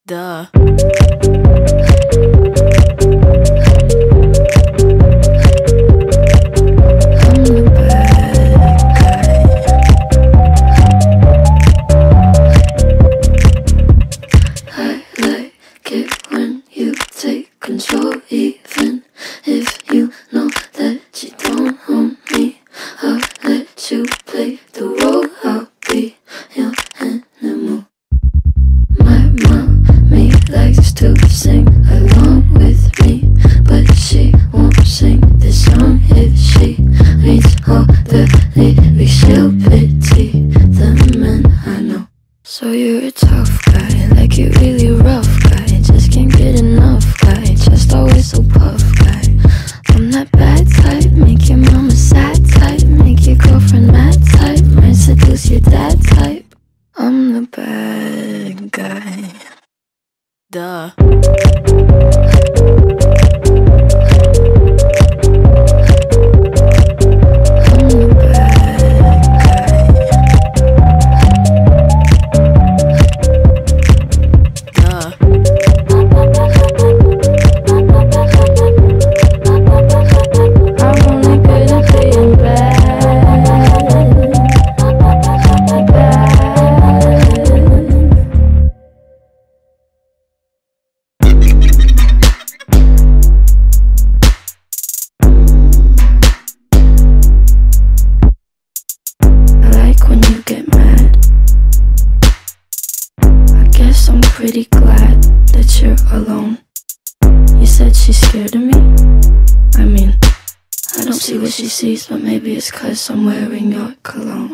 Duh. So you're a tough guy, like you really rough guy. Just can't get enough guy, just always so puff guy. I'm that bad type, make your mama sad type, make your girlfriend mad type, might seduce your dad type. I'm the bad guy. Duh. I'm pretty glad that you're alone. You said she's scared of me? I mean, I don't see what she sees, but maybe it's 'cause I'm wearing your cologne.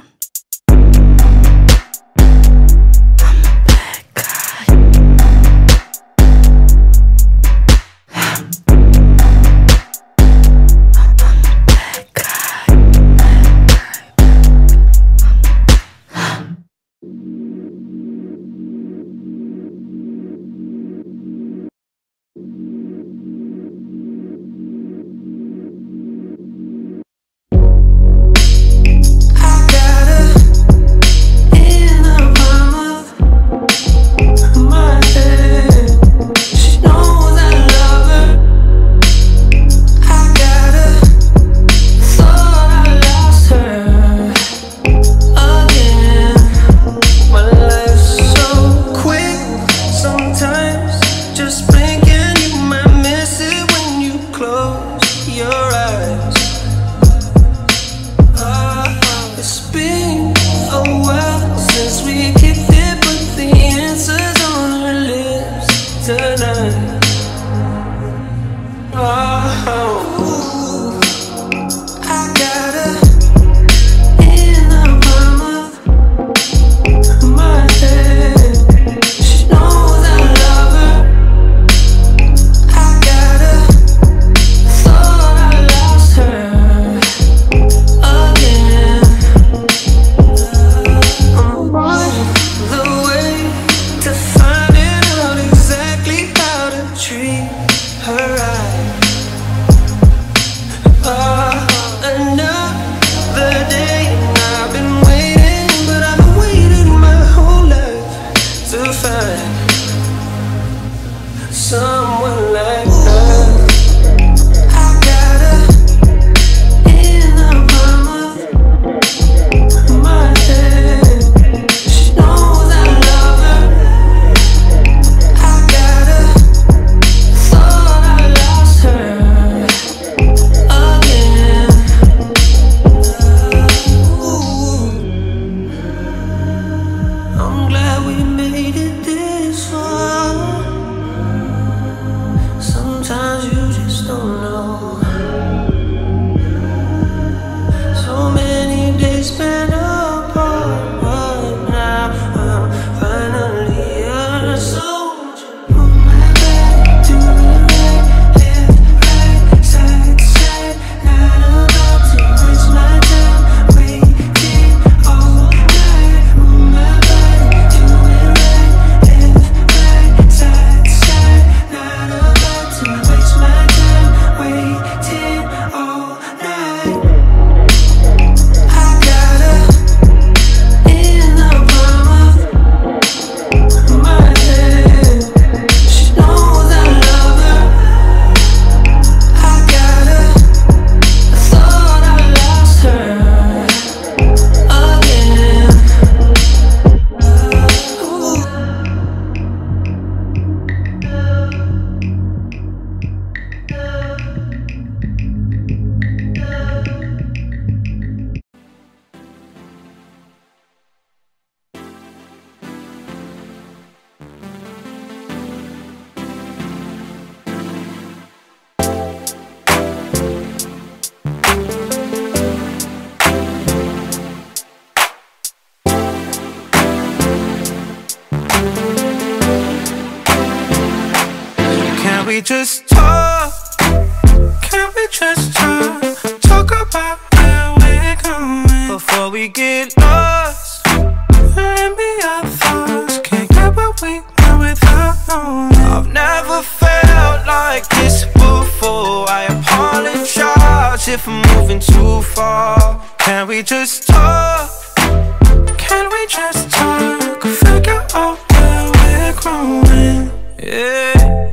Can we just talk? Can we just talk? Talk about where we're going before we get lost. Let me our thoughts. Can't get what we want without knowing. I've never felt like this before. I apologize if I'm moving too far. Can we just talk? Can we just talk? Figure out where we're growing. Yeah.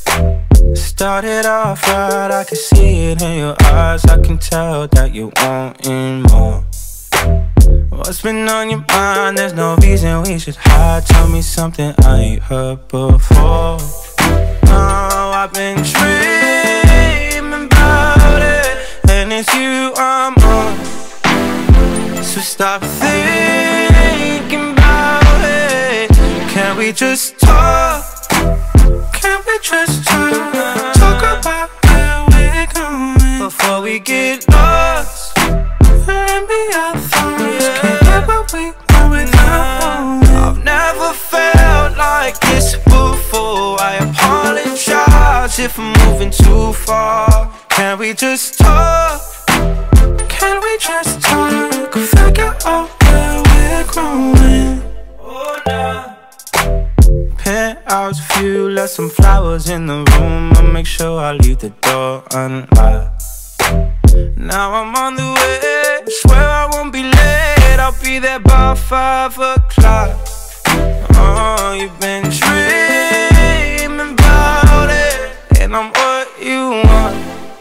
Started off right, I can see it in your eyes. I can tell that you wanting more. What's been on your mind? There's no reason we should hide. Tell me something I ain't heard before. Oh, I've been dreaming about it, and it's you I'm on. So stop thinking about it. Can we just talk? Can we just talk? Talk about where we're going before we get lost. Let me our thoughts. Can't get what we want without knowing. I've never felt like this before. I apologize if I'm moving too far. Can we just talk? Can we just talk? Figure out where we're growing. Oh, nah. Penthouse view, left some flowers in the room. I'll make sure I leave the door unlocked. Now I'm on the way, swear I won't be late. I'll be there by 5 o'clock. Oh, you've been dreaming about it, and I'm what you want.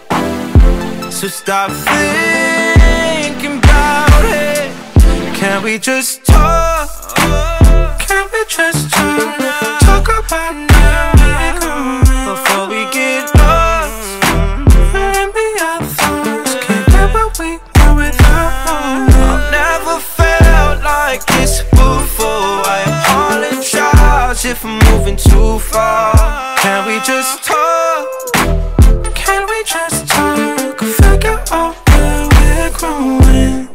So stop thinking about it. Can we just talk? Can we just talk? Talk about where we're going before we get lost. Let me our thoughts. Can't get what we want without knowing. I've never felt like this before. I apologize if I'm moving too far. Can we just talk? Can we just talk? Figure out where we're growing.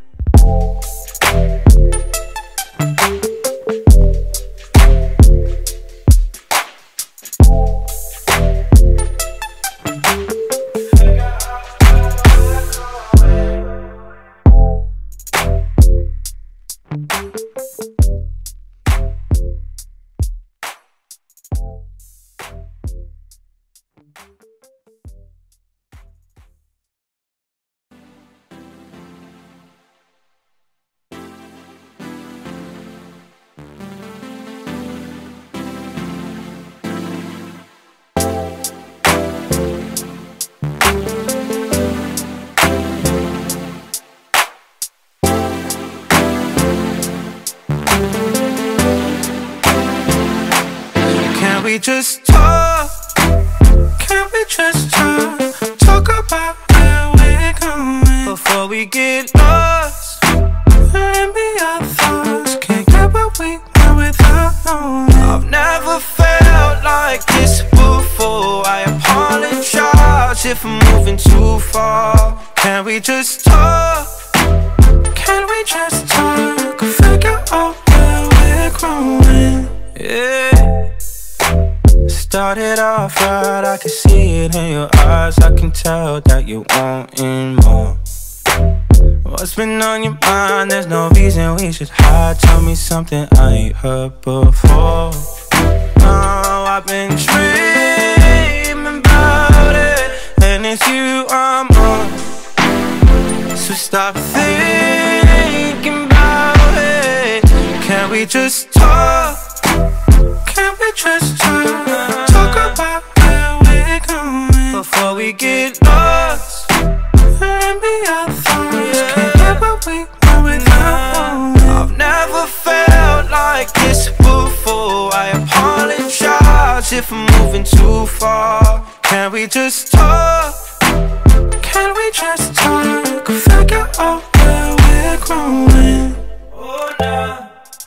Can we just talk? Can we just talk? Talk about where we're going before we get lost. Let me our thoughts. Can't get what we want without knowing. I've never felt like this before. I apologize if I'm moving too far. Can we just talk? Can we just talk? Figure out where we're growing. Yeah. Started off right, I can see it in your eyes. I can tell that you wanting more. What's been on your mind? There's no reason we should hide. Tell me something I ain't heard before. Oh, I've been dreaming about it, and it's you I'm on. So stop thinking about it. Can we just talk? Can we just talk? Talk about where we're going before we get lost. Let me our thoughts. Can't get what we want without knowing. I've never felt like this before. I apologize if I'm moving too far. Can we just talk? Can we just talk? Figure out where we're growing. Oh, nah.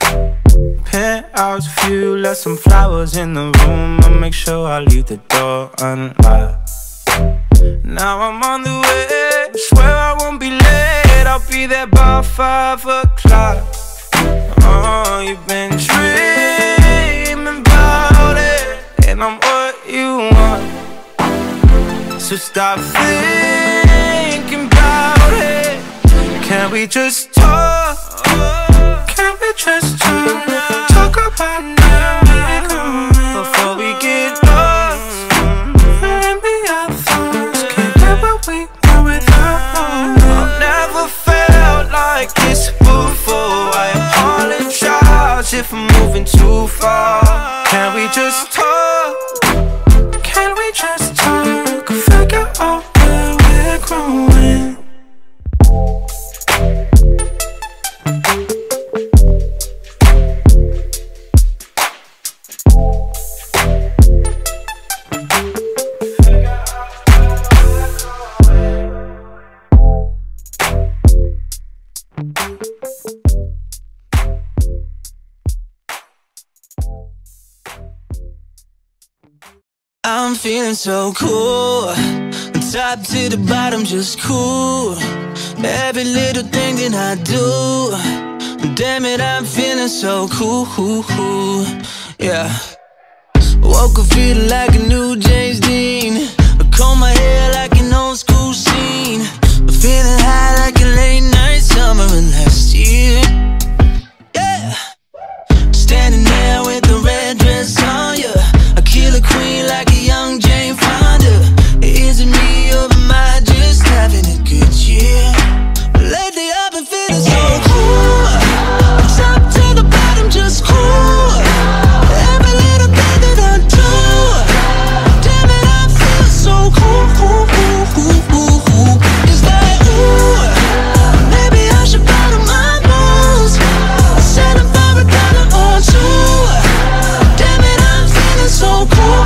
Penthouse view, left some flowers in the room. I'll make sure I leave the door unlocked. Now I'm on the way, swear I won't be late. I'll be there by 5 o'clock. Oh, you've been dreaming about it, and I'm what what you want. So stop thinking about it. Can we just talk? Can we just talk? Talk about where we're going before we get lost. And be our thoughts. Can't get what we want without one. I've never felt like this before. I apologize if I'm moving too far. Can we just talk? Can we just talk? Figure out where we're growing. I'm feeling so cool, top to the bottom, just cool. Every little thing that I do, damn it, I'm feeling so cool. Yeah. Woke up feeling like a new James Dean. I comb my hair like an old school scene. Feeling high like a late night summer of last year. Yeah. Standing there with the red dress on ya. I kill a queen like a young Jane Fonda. Is it me or am I just having a good year? Lately I've been feeling so cool, top to the bottom, just cool. Every little thing that I do, damn it, I feel so cool. It's like, ooh, maybe I should bottom my moves, selling for $1 or two. Damn it, I'm feeling so cool.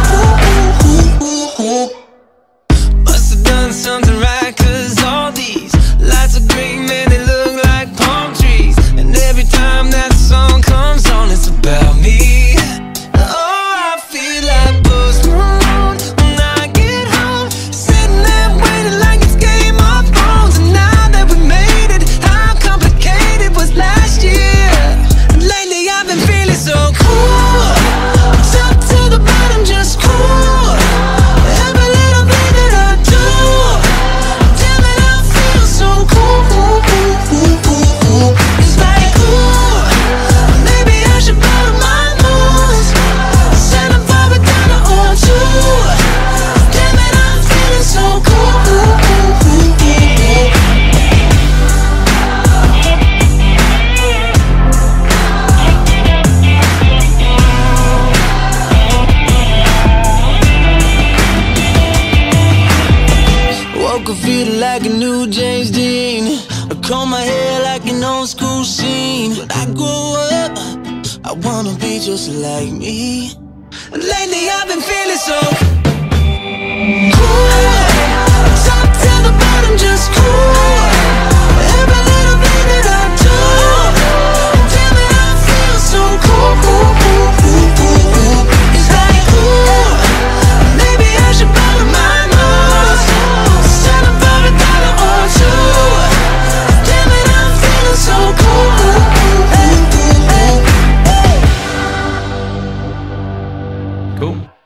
Must have done something right, 'cause all these lights are green, man, they look like palm trees. And every time that song comes on, it's about me. Oh, I feel like Post Malone when I get home, sitting there waiting like it's Game of Thrones. And now that we made it, how complicated was last year? And lately I've been feeling so cool, top to the bottom, just cool. Every little thing that I do, damn it, I feel so cool. It's like, ooh, maybe I should bottom my moves, selling for $1 or two. Damn it, I'm feeling so cool. Woke up feeling like a new James Dean. I comb my hair like an old school scene. When I grow up, I wanna be just like me. And lately I've been feeling so cool, top to the bottom, just cool. Every little thing that I do, damn it, I feel so cool. It's like, ooh, maybe I should bottom my moves, selling for $1 or two. Damn it, I'm feeling so cool. Cool.